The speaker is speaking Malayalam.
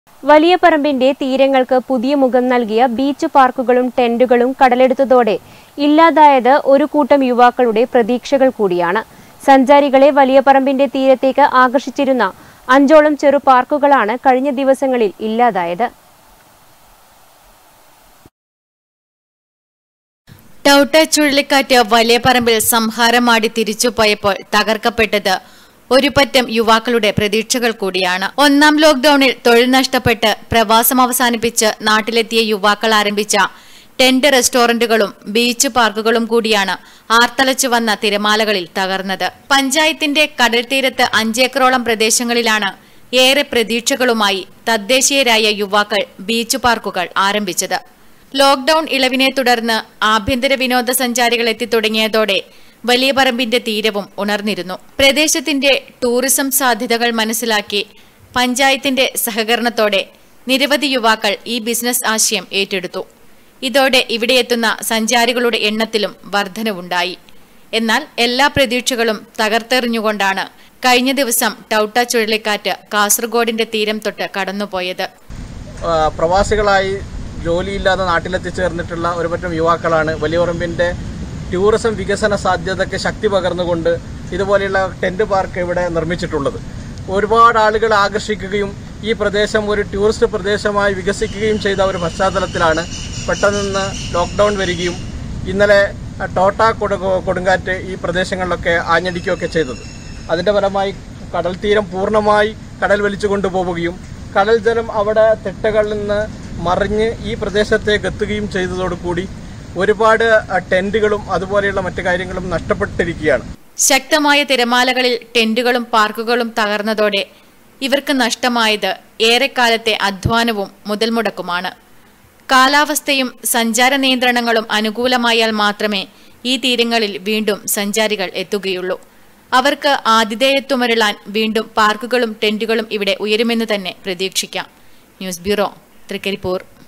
വലിയപറമ്പിന്റെ തീരങ്ങൾക്ക് പുതിയ മുഖം നൽകിയ ബീച്ച് പാർക്കുകളും ടെന്റുകളും കടലെടുത്തതോടെ ഇല്ലാതായത് ഒരു കൂട്ടം യുവാക്കളുടെ പ്രതീക്ഷകൾ കൂടിയാണ്. സഞ്ചാരികളെ വലിയപറമ്പിന്റെ തീരത്തേക്ക് ആകർഷിച്ചിരുന്ന 5ഓളം ചെറു പാർക്കുകളാണ് കഴിഞ്ഞ ദിവസങ്ങളിൽ ഇല്ലാതായത്. ടൌട്ട ചുഴലിക്കാറ്റ് വലിയപറമ്പിൽ സംഹാരമാടി തിരിച്ചുപോയപ്പോൾ തകർക്കപ്പെട്ടത് ഒരു പറ്റം യുവാക്കളുടെ പ്രതീക്ഷകൾ കൂടിയാണ്. ഒന്നാം ലോക്ക്ഡൌണിൽ തൊഴിൽ നഷ്ടപ്പെട്ട് പ്രവാസം അവസാനിപ്പിച്ച് നാട്ടിലെത്തിയ യുവാക്കൾ ആരംഭിച്ച ടെന്റ് റെസ്റ്റോറന്റുകളും ബീച്ച് പാർക്കുകളും കൂടിയാണ് ആർത്തലച്ചു വന്ന തിരമാലകളിൽ തകർന്നത്. പഞ്ചായത്തിന്റെ കടൽ തീരത്ത് 5 ഏക്കറോളം പ്രദേശങ്ങളിലാണ് ഏറെ പ്രതീക്ഷകളുമായി തദ്ദേശീയരായ യുവാക്കൾ ബീച്ച് പാർക്കുകൾ ആരംഭിച്ചത്. ലോക്ക്ഡൌൺ ഇളവിനെ തുടർന്ന് ആഭ്യന്തര വിനോദസഞ്ചാരികൾ എത്തിത്തുടങ്ങിയതോടെ വലിയപറമ്പിന്റെ തീരവും ഉണർന്നിരുന്നു. പ്രദേശത്തിന്റെ ടൂറിസം സാധ്യതകൾ മനസ്സിലാക്കി പഞ്ചായത്തിന്റെ സഹകരണത്തോടെ നിരവധി യുവാക്കൾ ഈ ബിസിനസ് ആശയം ഏറ്റെടുത്തു. ഇതോടെ ഇവിടെയെത്തുന്ന സഞ്ചാരികളുടെ എണ്ണത്തിലും വർധനവുണ്ടായി. എന്നാൽ എല്ലാ പ്രതീക്ഷകളും തകർത്തെറിഞ്ഞുകൊണ്ടാണ് കഴിഞ്ഞ ദിവസം ടൌട്ട ചുഴലിക്കാറ്റ് കാസർഗോഡിന്റെ തീരം തൊട്ട് കടന്നുപോയത്. പ്രവാസികളായി ജോലിയില്ലാതെ നാട്ടിലെത്തിച്ചേർന്നിട്ടുള്ള ഒരു പറ്റം യുവാക്കളാണ് വലിയപറമ്പിന്റെ ടൂറിസം വികസന സാധ്യതയ്ക്ക് ശക്തി പകർന്നുകൊണ്ട് ഇതുപോലെയുള്ള ടെന്റ് പാർക്ക് ഇവിടെ നിർമ്മിച്ചിട്ടുള്ളത്. ഒരുപാട് ആളുകളെ ആകർഷിക്കുകയും ഈ പ്രദേശം ഒരു ടൂറിസ്റ്റ് പ്രദേശമായി വികസിക്കുകയും ചെയ്ത ഒരു പശ്ചാത്തലത്തിലാണ് പെട്ടെന്ന് ലോക്ക്ഡൌൺ വരികയും ഇന്നലെ ടോട്ട കൊടുങ്കാറ്റ് ഈ പ്രദേശങ്ങളിലൊക്കെ ആഞ്ഞടിക്കുകയൊക്കെ ചെയ്തത്. അതിൻ്റെ ഫലമായി കടൽ തീരം പൂർണ്ണമായി കടൽ വലിച്ചു കൊണ്ടുപോവുകയും കടൽ ജലം അവിടെ തിട്ടകളിൽ നിന്ന് മറിഞ്ഞ് ഈ പ്രദേശത്തേക്ക് എത്തുകയും ചെയ്തതോടുകൂടി ഒരുപാട് ടെന്റുകളും അതുപോലെയുള്ള മറ്റു കാര്യങ്ങളും നഷ്ടപ്പെട്ടിരിക്കുകയാണ്. ശക്തമായ തിരമാലകളിൽ ടെന്റുകളും പാർക്കുകളും തകർന്നതോടെ ഇവർക്ക് നഷ്ടമായത് ഏറെക്കാലത്തെ അധ്വാനവും മുതൽ മുടക്കുമാണ്. കാലാവസ്ഥയും സഞ്ചാര നിയന്ത്രണങ്ങളും അനുകൂലമായാൽ മാത്രമേ ഈ തീരങ്ങളിൽ വീണ്ടും സഞ്ചാരികൾ എത്തുകയുള്ളൂ. അവർക്ക് ആതിഥേയത്വമരുളാൻ വീണ്ടും പാർക്കുകളും ടെന്റുകളും ഇവിടെ ഉയരുമെന്ന് തന്നെ പ്രതീക്ഷിക്കാം. News bureau, Trikaripur.